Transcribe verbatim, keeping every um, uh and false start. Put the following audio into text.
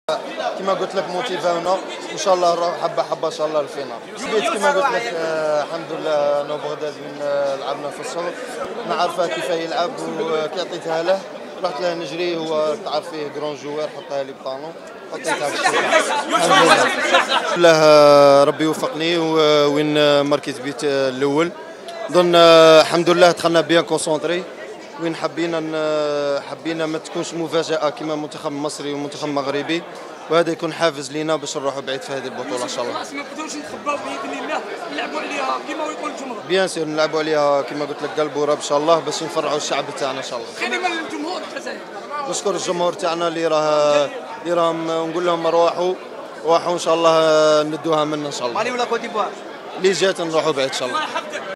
كما قلت لك موتيفاونا ان شاء الله نروح حبه حبه ان شاء الله للفينال. بديت كما قلت لك آه الحمد لله انا وبغداد من آه لعبنا في الصغر، نعرفه كيف يلعب وكي عطيتها له رحت له نجري، هو تعرف فيه كرون جوار حطها لي بطانو حطيتها في الحمد لله ربي وفقني وين ماركيت بيت الاول. ظن الحمد لله دخلنا بيان كونسونطري وين حبينا حبينا ما تكونش مفاجاه كما المنتخب المصري والمنتخب المغربي، وهذا يكون حافز لينا باش نروحوا بعيد في هذه البطوله ان شاء الله. ما نقدروش نتخباو باذن الله، نلعبوا عليها كما يقول الجمهور. بيان سور نلعبوا عليها كما قلت لك قلب ورب ان شاء الله باش نفرحوا الشعب تاعنا ان شاء الله. كلمه للجمهور الجزائري. نشكر الجمهور تاعنا اللي راه اللي راهم نقول لهم روحوا روحوا ان شاء الله ندوها منا ان شاء الله. مالي ولا كوت ديفوار؟ اللي جات نروحوا بعيد ان شاء الله.